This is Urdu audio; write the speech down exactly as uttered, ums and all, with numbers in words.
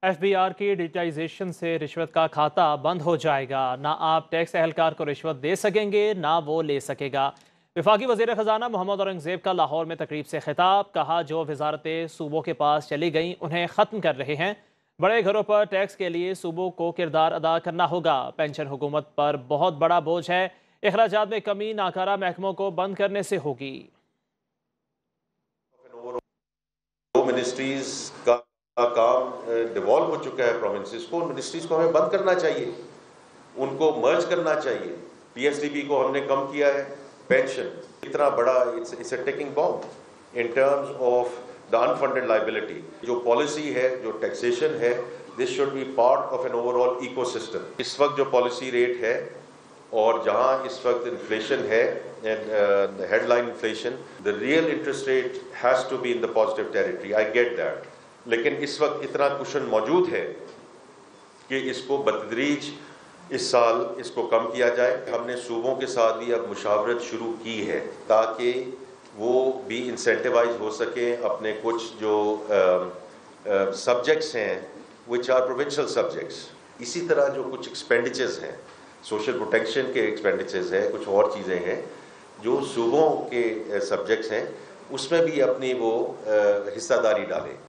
ایف بی آر کی ڈیجیٹائزیشن سے رشوت کا کھاتا بند ہو جائے گا۔ نہ آپ ٹیکس اہلکار کو رشوت دے سکیں گے نہ وہ لے سکے گا۔ وفاقی وزیر خزانہ محمد اورنگزیب کا لاہور میں تقریب سے خطاب، کہا جو وزارتیں صوبوں کے پاس چلی گئیں انہیں ختم کر رہے ہیں۔ بڑے گھروں پر ٹیکس کے لیے صوبوں کو کردار ادا کرنا ہوگا۔ پینشن حکومت پر بہت بڑا بوجھ ہے، اخراجات میں کمی ناکارہ محکموں کو بند کرنے سے ہوگی۔ منسٹریز کا کام ڈیوالو ہو چکا ہے پروونسز کو، منسٹریز کو ہمیں بند کرنا چاہیے، ان کو مرج کرنا چاہیے۔ پی ایس ڈی پی کو ہم نے کم کیا ہے، پینشن اتنا بڑا it's a ticking bomb in terms of the unfunded liability. جو پالیسی ہے، جو ٹیکسیشن ہے، this should be part of an overall ecosystem. اس وقت جو پالیسی ریٹ ہے اور جہاں اس وقت انفلیشن ہے، headline inflation, the real interest rate has to be in the positive territory. I get that. لیکن اس وقت اتنا کشن موجود ہے کہ اس کو بتدریج اس سال اس کو کم کیا جائے۔ ہم نے صوبوں کے ساتھ بھی اب مشاورت شروع کی ہے تاکہ وہ بھی انسینٹیوائز ہو سکیں اپنے کچھ جو سبجیکٹس ہیں which are provincial subjects۔ اسی طرح جو کچھ ایکسپینڈیچرز ہیں، سوشل پروٹیکشن کے ایکسپینڈیچرز ہیں، کچھ اور چیزیں ہیں جو صوبوں کے سبجیکٹس ہیں، اس میں بھی اپنی وہ حصہ داری ڈالیں۔